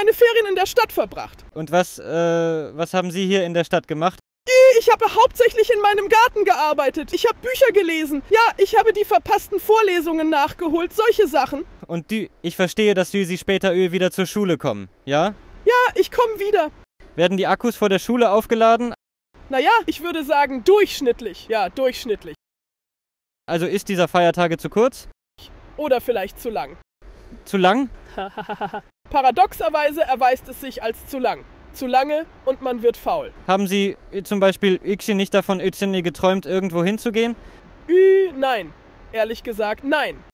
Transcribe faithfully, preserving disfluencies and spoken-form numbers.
meine Ferien in der Stadt verbracht. Und was, äh, was haben Sie hier in der Stadt gemacht? Ich habe hauptsächlich in meinem Garten gearbeitet. Ich habe Bücher gelesen. Ja, ich habe die verpassten Vorlesungen nachgeholt. Solche Sachen. Und die, ich verstehe, dass Sie später wieder zur Schule kommen, ja? Ja, ich komme wieder. Werden die Akkus vor der Schule aufgeladen? Naja, ich würde sagen durchschnittlich. Ja, durchschnittlich. Also ist dieser Feiertage zu kurz? Oder vielleicht zu lang. Zu lang? Paradoxerweise erweist es sich als zu lang. Zu lange und man wird faul. Haben Sie zum Beispiel Yxin nicht davon Yxin geträumt, irgendwo hinzugehen? Ü, nein. Ehrlich gesagt, nein.